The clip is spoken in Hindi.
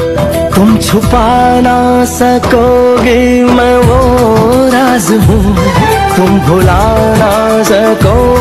तुम छुपा ना सकोगे मैं वो राज हूँ, तुम भुला ना सको